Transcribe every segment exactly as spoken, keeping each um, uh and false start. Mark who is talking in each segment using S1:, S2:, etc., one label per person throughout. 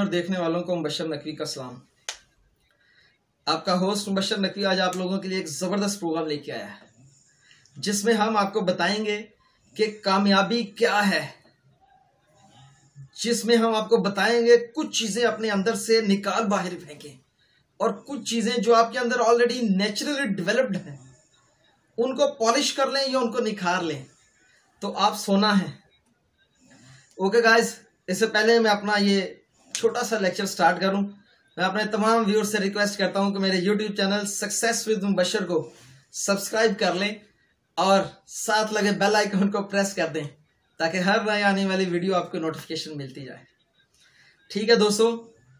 S1: और देखने वालों को मुबशर नकवी का सलाम। आपका होस्ट मुबशर नकवी आज आप लोगों के लिए एक ज़बरदस्त प्रोग्राम लेके आया है, जिसमें हम आपको बताएंगे कि कामयाबी क्या है, जिसमें हम आपको बताएंगे कुछ चीज़ें अपने अंदर से निकाल बाहर फेंकें और कुछ चीज़ें जो आपके अंदर ऑलरेडी नेचुरली डेवलप्ड हैं उनको पॉलिश कर लें या उनको निखार लें तो आप सोना है। ओके गाइस, इससे पहले मैं अपना ये छोटा सा लेक्चर स्टार्ट करूं, मैं अपने तमाम व्यूअर्स से रिक्वेस्ट करता हूं कि मेरे YouTube channel success with Mubashar को सब्सक्राइब कर लें और साथ लगे बेल आइकन को प्रेस कर दें ताकि हर नई आने वाली वीडियो आपको नोटिफिकेशन मिलती जाए। ठीक है दोस्तों,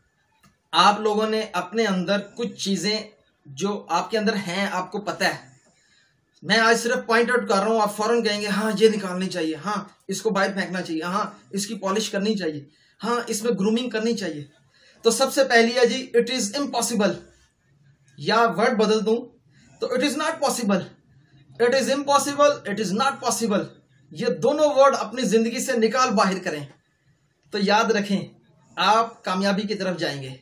S1: आप लोगों ने अपने अंदर कुछ चीज़ें जो आपके अंदर हैं आपको पता है, मैं आज सिर्फ पॉइंट आउट कर रहा हूं, आप फौरन कहेंगे हाँ ये निकालनी चाहिए, हाँ इसको बाहर फेंकना चाहिए, हाँ इसकी पॉलिश करनी चाहिए, हाँ इसमें ग्रूमिंग करनी चाहिए। तो सबसे पहली है जी इट इज इम्पॉसिबल, या वर्ड बदल दूं तो it is not possible. It is impossible, it is not possible, ये दोनों वर्ड अपनी जिंदगी से निकाल बाहर करें तो याद रखें आप कामयाबी की तरफ जाएंगे।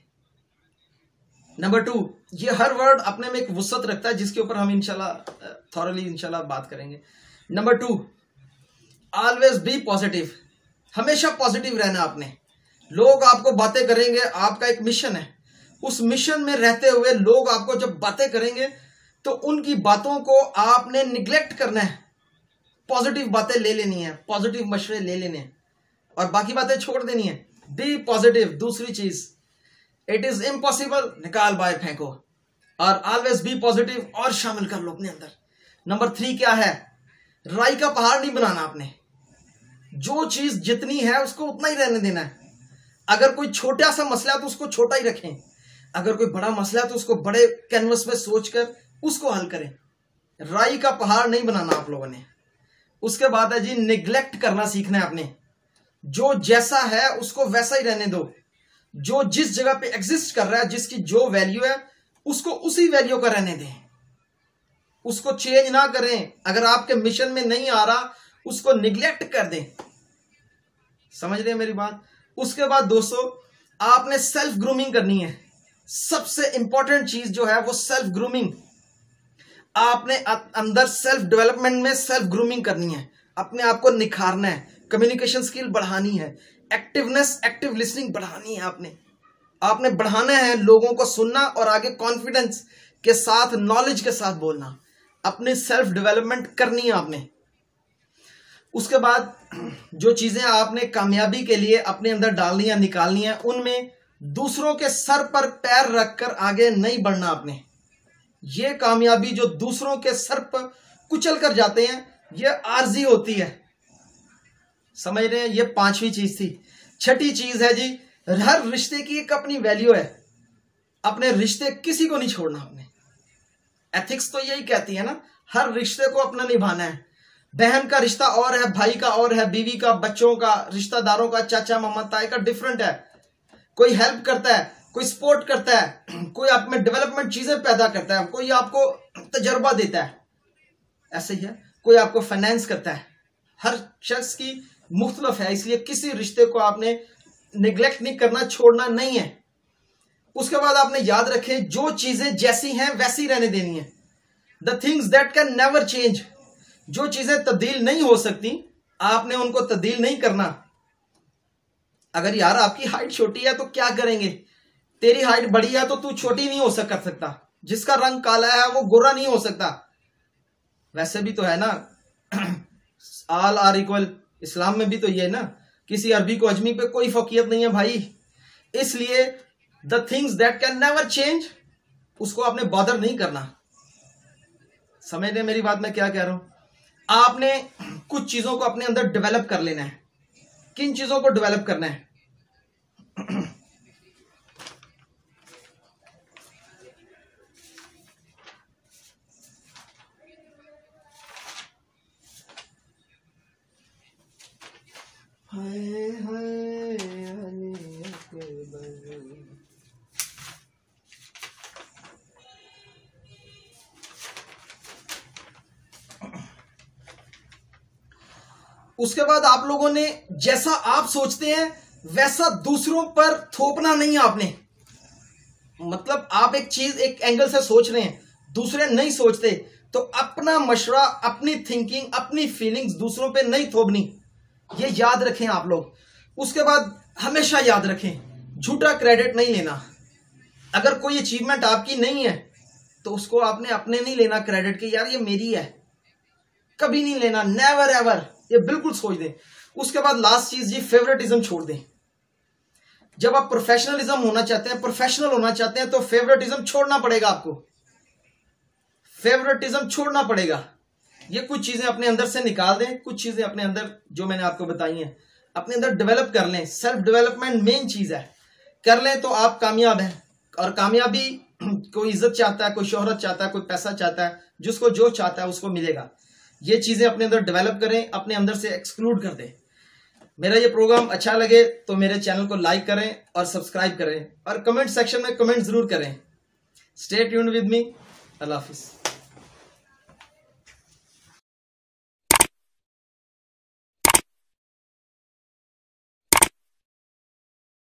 S1: नंबर टू, ये हर वर्ड अपने में एक वुसअत रखता है जिसके ऊपर हम इंशाल्लाह थॉरली इंशाल्लाह बात करेंगे। Number two, always be positive, हमेशा पॉजिटिव रहना आपने। लोग आपको बातें करेंगे, आपका एक मिशन है, उस मिशन में रहते हुए लोग आपको जब बातें करेंगे तो उनकी बातों को आपने निग्लेक्ट करना है, पॉजिटिव बातें ले लेनी है, पॉजिटिव मशवरे ले लेने हैं और बाकी बातें छोड़ देनी है। Be positive. दूसरी चीज, इट इज इम्पॉसिबल, निकाल बाहर फेंको और ऑलवेज बी पॉजिटिव और शामिल कर लो अपने अंदर। नंबर थ्री क्या है, राई का पहाड़ नहीं बनाना आपने, जो चीज जितनी है उसको उतना ही रहने देना है। अगर कोई छोटा सा मसला है तो उसको छोटा ही रखें, अगर कोई बड़ा मसला है तो उसको बड़े कैनवस में सोचकर उसको हल करें। राई का पहाड़ नहीं बनाना आप लोगों ने। उसके बाद है जी निग्लेक्ट करना सीखना है आपने, जो जैसा है उसको वैसा ही रहने दो, जो जिस जगह पे एग्जिस्ट कर रहा है, जिसकी जो वैल्यू है उसको उसी वैल्यू का रहने दें, उसको चेंज ना करें। अगर आपके मिशन में नहीं आ रहा उसको निग्लेक्ट कर दें। समझ रहे हैं मेरी बात। उसके बाद दोस्तों आपने सेल्फ ग्रूमिंग करनी है। सबसे इंपॉर्टेंट चीज जो है वो सेल्फ ग्रूमिंग। आपने अंदर सेल्फ डेवलपमेंट में सेल्फ ग्रूमिंग करनी है, अपने आप को निखारना है, कम्युनिकेशन स्किल बढ़ानी है, एक्टिवनेस एक्टिव लिसनिंग बढ़ानी है। आपने आपने बढ़ाना है लोगों को सुनना और आगे कॉन्फिडेंस के साथ नॉलेज के साथ बोलना, अपनी सेल्फ डेवलपमेंट करनी है आपने। उसके बाद जो चीजें आपने कामयाबी के लिए अपने अंदर डालनी है निकालनी है, उनमें दूसरों के सर पर पैर रखकर आगे नहीं बढ़ना आपने। ये कामयाबी जो दूसरों के सर पर कुचल कर जाते हैं ये आर्जी होती है। समझ रहे हैं। ये पांचवी चीज थी। छठी चीज है जी, हर रिश्ते की एक अपनी वैल्यू है, अपने रिश्ते किसी को नहीं छोड़ना आपने। एथिक्स तो यही कहती है ना, हर रिश्ते को अपना निभाना है। बहन का रिश्ता और है, भाई का और है, बीवी का, बच्चों का, रिश्तेदारों का, चाचा मामा ताए का डिफरेंट है। कोई हेल्प करता है, कोई सपोर्ट करता है, कोई आप में डेवलपमेंट चीजें पैदा करता है, कोई आपको तजर्बा देता है, ऐसे ही है, कोई आपको फाइनेंस करता है। हर शख्स की मुख्तलिफ है, इसलिए किसी रिश्ते को आपने निगलेक्ट नहीं करना, छोड़ना नहीं है। उसके बाद आपने याद रखें जो चीजें जैसी हैं वैसी रहने देनी है। The things that can never change, जो चीजें तब्दील नहीं हो सकती आपने उनको तब्दील नहीं करना। अगर यार आपकी हाइट छोटी है तो क्या करेंगे, तेरी हाइट बड़ी है तो तू छोटी नहीं हो कर सकता, जिसका रंग काला है वो गोरा नहीं हो सकता। वैसे भी तो है ना, ऑल आर इक्वल, इस्लाम में भी तो ये है ना, किसी अरबी को अजमी पे कोई फौकियत नहीं है भाई। इसलिए the things that can never change, उसको आपने बॉदर नहीं करना। समझ रहे मेरी बात, मैं क्या कह रहा हूं। आपने कुछ चीजों को अपने अंदर डेवलप कर लेना है। किन चीजों को डेवलप करना है? हाय हाय उसके बाद आप लोगों ने जैसा आप सोचते हैं वैसा दूसरों पर थोपना नहीं है आपने। मतलब आप एक चीज एक एंगल से सोच रहे हैं, दूसरे नहीं सोचते, तो अपना मशवरा, अपनी थिंकिंग, अपनी फीलिंग्स दूसरों पे नहीं थोपनी। ये याद रखें आप लोग। उसके बाद हमेशा याद रखें, झूठा क्रेडिट नहीं लेना। अगर कोई अचीवमेंट आपकी नहीं है तो उसको आपने अपने नहीं लेना क्रेडिट के, यार ये मेरी है, कभी नहीं लेना, नेवर एवर, ये बिल्कुल सोच दें। उसके बाद लास्ट चीज जी, फेवरेटिज्म छोड़ दें। जब आप प्रोफेशनलिज्म होना चाहते हैं, प्रोफेशनल होना चाहते हैं, तो फेवरेटिज्म छोड़ना पड़ेगा आपको, फेवरेटिज्म छोड़ना पड़ेगा। ये कुछ चीजें अपने अंदर से निकाल दें, कुछ चीजें अपने अंदर जो मैंने आपको बताई हैं अपने अंदर डेवलप कर लें। सेल्फ डेवलपमेंट मेन चीज है, कर लें तो आप कामयाब हैं। और कामयाबी कोई इज्जत चाहता है, कोई शोहरत चाहता है, कोई पैसा चाहता है, जिसको जो चाहता है उसको मिलेगा। ये चीजें अपने अंदर डेवलप करें, अपने अंदर से एक्सक्लूड कर दें। मेरा ये प्रोग्राम अच्छा लगे तो मेरे चैनल को लाइक करें और सब्सक्राइब करें और कमेंट सेक्शन में कमेंट जरूर करें। Stay tuned with me. अल्लाह हाफिज।